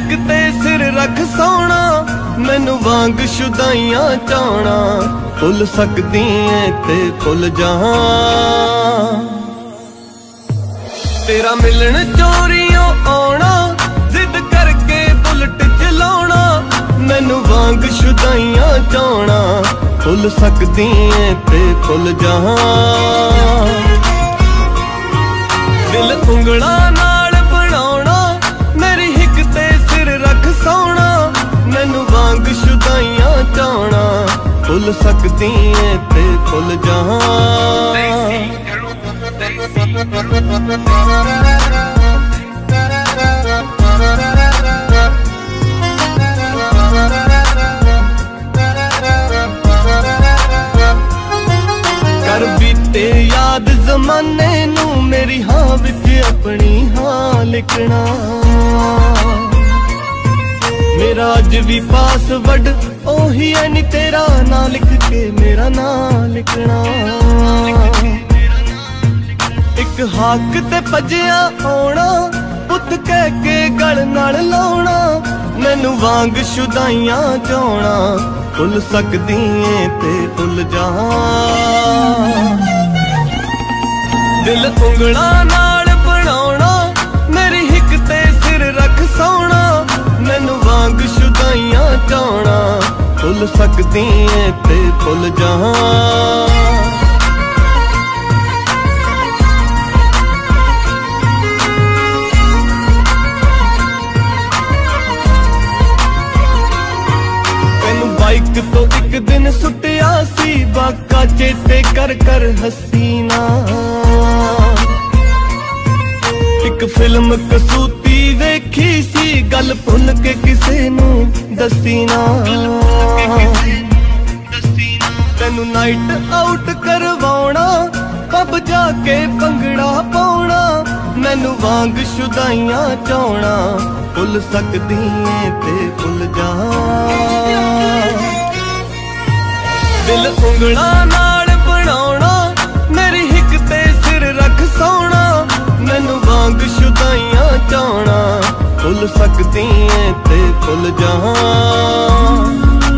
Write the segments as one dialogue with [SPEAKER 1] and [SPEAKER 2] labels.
[SPEAKER 1] हिक ते सिर रख सोना, मैनू वांग शुदाइयां चाहना। भुल सकदी ऐ ते भुल जां, तेरा मिलन चोरियों आना, जिद करके बुलट चलाना। मैनू वांग शुदाइयां चाहना, भुल सकदी ऐ ते भुल जां। दिल उंगला नाल बनाना, मेरी हिक ते सिर रख सोना। मैनू वांग शुदाइयां चाहना, भुल सकदी ऐ ते भुल जां। कर बीते याद जमाने नू, मेरी हाँ विच अपनी हाँ लिखना। मेरा अज भी पासवर्ड ओही है नी, तेरा ना लिख के मेरा ना लिखना। एक हाक ते भजिया आना, पुत कह के गल नाल लाउना। मैनू वांग शुदाइयां चाहना, भुल सकदी ऐ ते भुल जां। दिल उंगला नाल बनाना, मेरी हिक ते सिर रख सोना। मैनू वांग शुदाइयां चाहना, भुल सकदी ऐ ते भुल जां। बाइक तो एक दिन सुटिया सी, बाका चेते कर कर हसीना। एक फिल्म कसूती देखी सी, गल भुल के किसे नू दसी ना। तेनू नाइट आउट करवाना, पब जाके भंगड़ा पाउना। मैनू वांग शुदाइयां चाहना, भुल सकदी ऐ ते भुल जां। दिल उंगला नाल बनाना, मेरी हिक ते सिर रख सोना। मैनू वांग शुदाइयां चाहना, भुल सकदी ऐ ते भुल जां।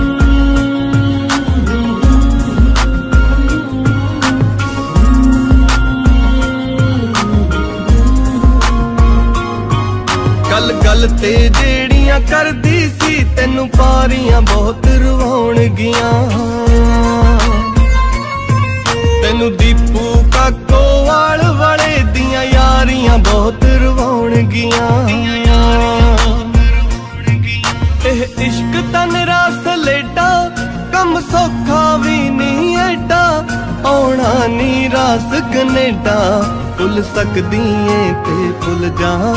[SPEAKER 1] गल गल ते जेड़ियां करदी सी, तेनू पारियां बहुत रवाउणगियां। तेनू दीपू काको वाल वाले दियां यारियां बहुत रवाउणगियां। एह इश्क तन रास लेडा, कम सौखा भी नहीं एडा। आउणा नी रास कनेडा, भुल सकदी ऐ ते भुल जां।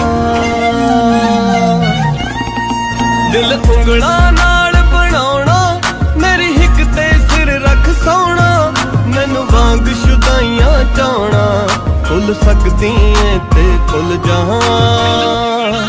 [SPEAKER 1] दिल उंगला नाल बनाना, मेरी हिक ते सिर रख सोना। मैनू वांग शुदाइयां चाहना, भुल सकदी ऐ ते भुल जां।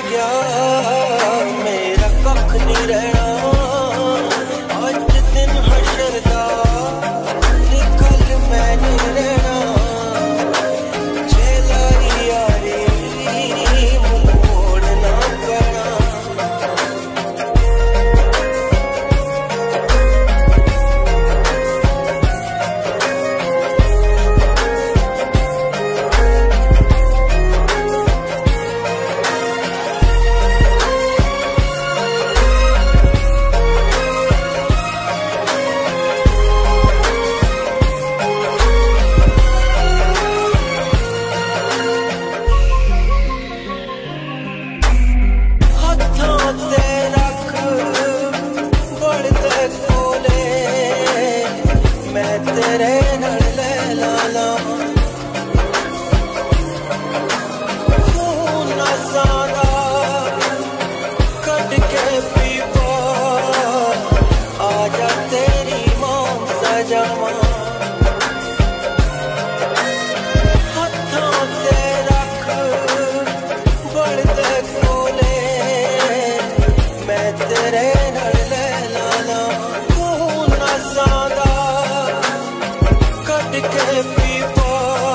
[SPEAKER 1] गया मेरा कख नहीं रहना अज दिन हशर दा निकल मैं नहीं रहना चेलाई यारी मोड़ ना पैना तेरे नल ले लाला खून ना सादा कट के पीपा आजा तेरी मान सजावा हथों ते रख बढ़ते कोले मैं तेरे नल ले लाला खून ना सादा के पीपा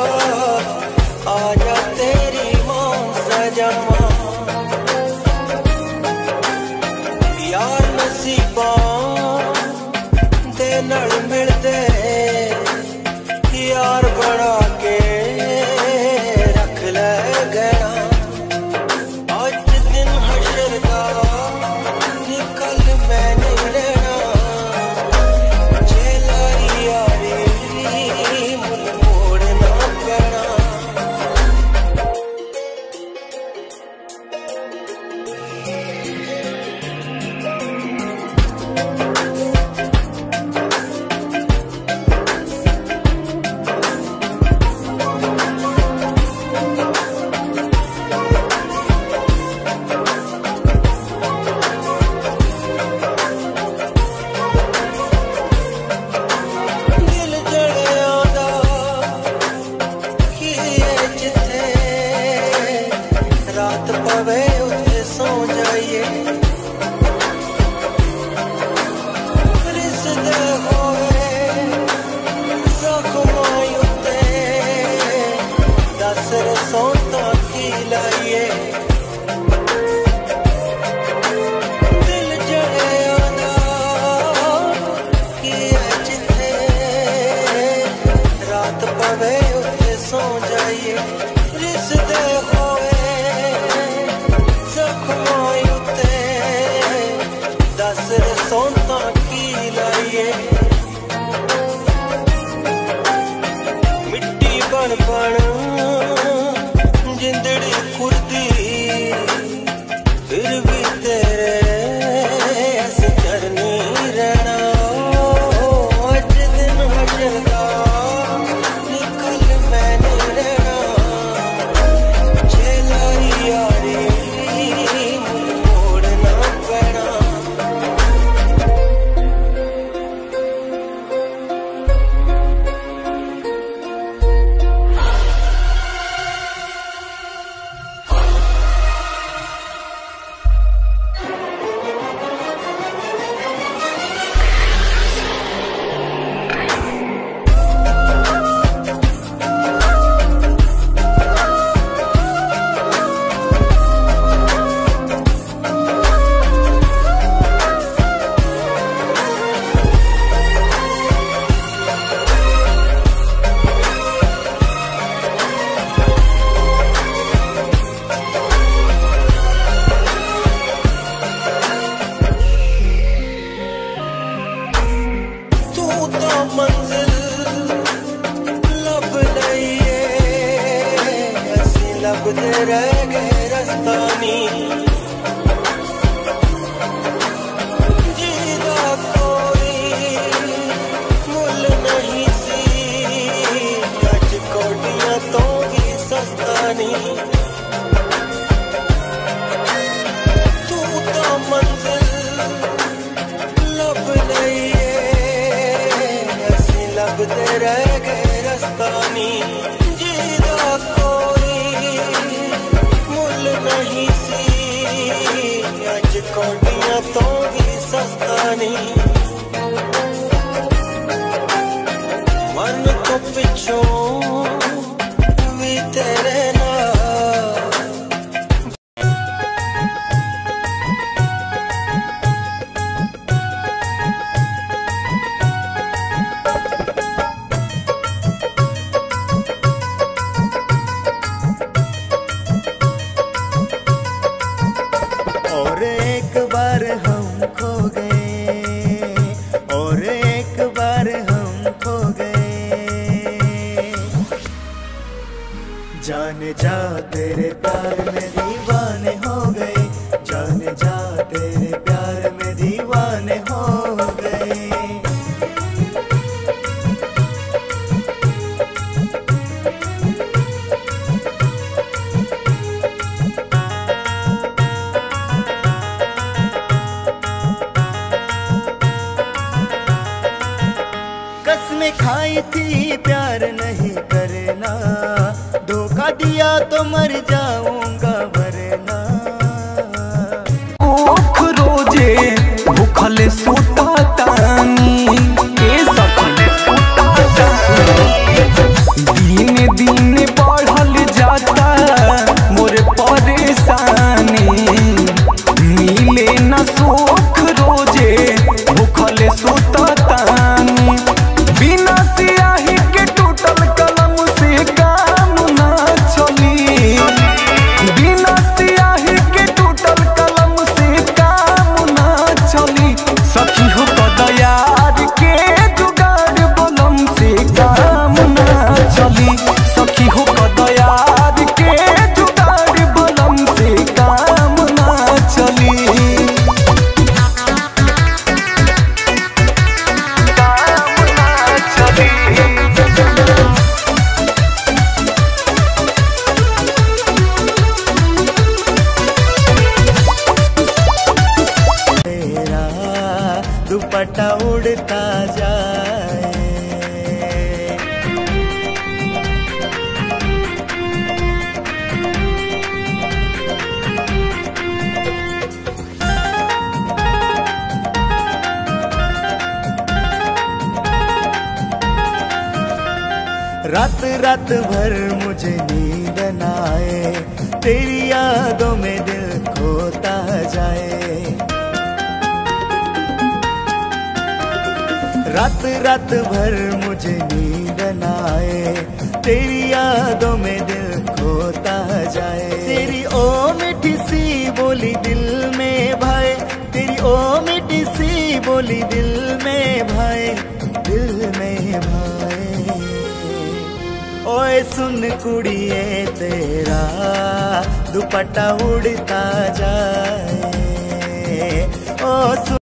[SPEAKER 1] आजा तेरी मां सजावा यार नसीबा दे नल मिलदे यार बना के रख ले गया अज दिन हशर दा निकल मैं नहीं रहना चेलाई यारी मोड़ ना पैना रात पवे उठे सो जाइए रिश्ते होए जख्मां उत्ते दस रसों की लाइए दिल जड़े आदा की जिथे रात पवे उठे सो जाइए रिश्ते होए दस रसों की लाइए मिट्टी बन बन जिंदड़ी खुरदी फिर भी तेरे ऐसे करनी रहना अज दिन हशर दा निकल मैं नहीं रहना चेलाई यारी मोड़ ना पैना मंजिल लब लइए असी लबदे रह गए रस्तानी जीदा कोई मुल नहीं सी अज कोटियां तो भी सस्ता नहीं तू तो मंजिल लब लइए लबदे रह गए रस्तानी जीदा कोई मुल नहीं सी
[SPEAKER 2] अज कौडियां तो भी सस्ता नहीं, मन को पिछों भी तेरे
[SPEAKER 3] और एक बार हम खो गए, और एक बार हम खो गए। जाने जा तेरे प्यार में दीवाने हो गए, जाने जा तेरे प्यार में दीवाने हो गए। कसमें खाई थी प्यार नहीं करना, धोखा दिया तो मर जाऊंगा वरना।
[SPEAKER 1] ओख रोजे भूखल सुता तानी के सकल दिन दिन बढ़ल जाता मोर परेशानी, मिले न सुख रोजे भूखल सुता तानी। बिना सियाही के टूटल कलम से काम ना चली, बिना सियाही के टूटल कलम से काम ना चली। सखी हो कदयार के जुगाड़ बलम से काम ना चली, सखी हो कदयार के जुगाड़ बलम से काम ना चली।
[SPEAKER 3] तेरा दुपट्टा उड़ता जाए, रात रात भर मुझे नींद न आए, तेरी यादों में दिल खोता जाए। रात रात भर मुझे नींद न आए, तेरी यादों में दिल खोता जाए। तेरी ओ मीठी सी बोली दिल में भाए, तेरी ओ मीठी सी बोली दिल में भाए, दिल में भाए। ओए सुन कुड़िए तेरा दुपट्टा उड़ता जाए, ओ सुन